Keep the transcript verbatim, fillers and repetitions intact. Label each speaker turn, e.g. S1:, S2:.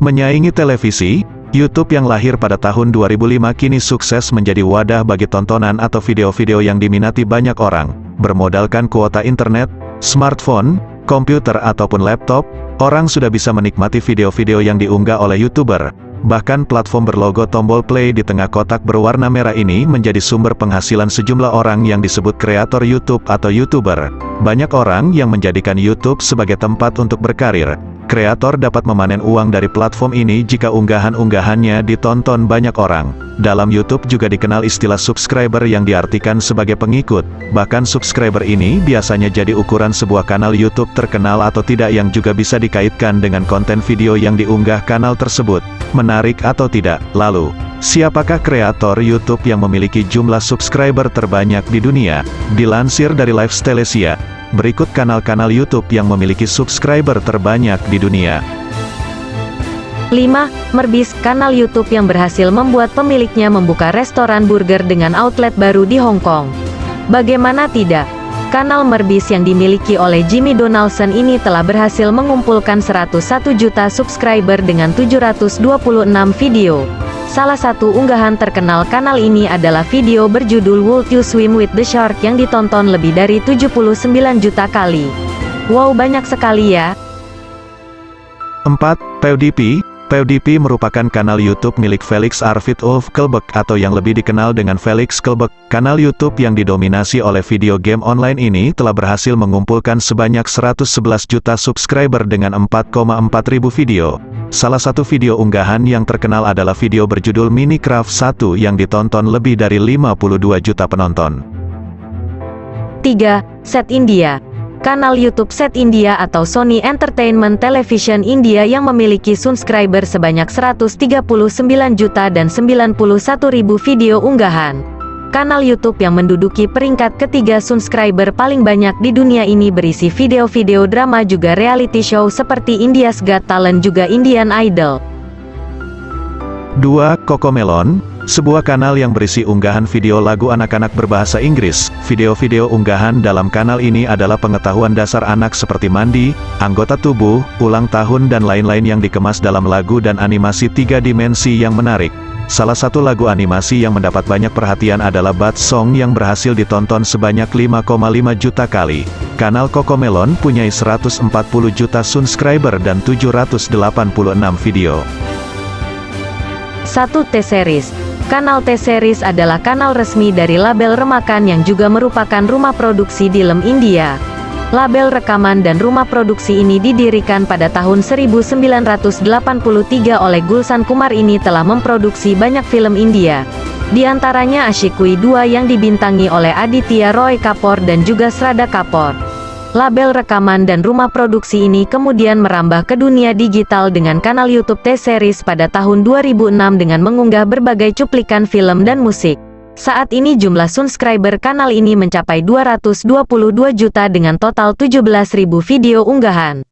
S1: Menyaingi televisi, YouTube yang lahir pada tahun dua ribu lima kini sukses menjadi wadah bagi tontonan atau video-video yang diminati banyak orang. Bermodalkan kuota internet, smartphone, komputer ataupun laptop, orang sudah bisa menikmati video-video yang diunggah oleh YouTuber. Bahkan platform berlogo tombol play di tengah kotak berwarna merah ini menjadi sumber penghasilan sejumlah orang yang disebut kreator YouTube atau YouTuber. Banyak orang yang menjadikan YouTube sebagai tempat untuk berkarir. Kreator dapat memanen uang dari platform ini jika unggahan-unggahannya ditonton banyak orang. Dalam YouTube juga dikenal istilah subscriber yang diartikan sebagai pengikut. Bahkan subscriber ini biasanya jadi ukuran sebuah kanal YouTube terkenal atau tidak yang juga bisa dikaitkan dengan konten video yang diunggah kanal tersebut. Menarik atau tidak? Lalu, siapakah kreator YouTube yang memiliki jumlah subscriber terbanyak di dunia? Dilansir dari Lifestylesia, berikut kanal-kanal YouTube yang memiliki subscriber terbanyak di dunia.
S2: lima. Merbis, kanal YouTube yang berhasil membuat pemiliknya membuka restoran burger dengan outlet baru di Hong Kong. Bagaimana tidak? Kanal Merbis yang dimiliki oleh Jimmy Donaldson ini telah berhasil mengumpulkan seratus satu juta subscriber dengan tujuh ratus dua puluh enam video. Salah satu unggahan terkenal kanal ini adalah video berjudul Would You Swim with the Shark yang ditonton lebih dari tujuh puluh sembilan juta kali. Wow, banyak sekali ya.
S1: empat. PewDiePie. PewDiePie merupakan kanal YouTube milik Felix Arvid Ulf Kelbeck atau yang lebih dikenal dengan Felix Kelbeck. Kanal YouTube yang didominasi oleh video game online ini telah berhasil mengumpulkan sebanyak seratus sebelas juta subscriber dengan empat koma empat ribu video. Salah satu video unggahan yang terkenal adalah video berjudul Minecraft satu yang ditonton lebih dari lima puluh dua juta penonton.
S2: tiga. Set India. Kanal YouTube Set India atau Sony Entertainment Television India yang memiliki subscriber sebanyak seratus tiga puluh sembilan juta dan sembilan puluh satu ribu video unggahan. Kanal YouTube yang menduduki peringkat ketiga subscriber paling banyak di dunia ini berisi video-video drama juga reality show seperti India's Got Talent juga Indian Idol.
S1: dua. Cocomelon, sebuah kanal yang berisi unggahan video lagu anak-anak berbahasa Inggris. Video-video unggahan dalam kanal ini adalah pengetahuan dasar anak seperti mandi, anggota tubuh, ulang tahun dan lain-lain yang dikemas dalam lagu dan animasi tiga dimensi yang menarik. Salah satu lagu animasi yang mendapat banyak perhatian adalah Bad Song yang berhasil ditonton sebanyak lima koma lima juta kali. Kanal Cocomelon punya seratus empat puluh juta subscriber dan tujuh ratus delapan puluh enam video.
S2: satu. T-Series. Kanal T-Series adalah kanal resmi dari label Remakan yang juga merupakan rumah produksi film India. Label rekaman dan rumah produksi ini didirikan pada tahun seribu sembilan ratus delapan puluh tiga oleh Gulshan Kumar ini telah memproduksi banyak film India. Di antaranya Ashikui dua yang dibintangi oleh Aditya Roy Kapoor dan juga Shraddha Kapoor. Label rekaman dan rumah produksi ini kemudian merambah ke dunia digital dengan kanal YouTube T-Series pada tahun dua ribu enam dengan mengunggah berbagai cuplikan film dan musik. Saat ini jumlah subscriber kanal ini mencapai dua ratus dua puluh dua juta dengan total tujuh belas ribu video unggahan.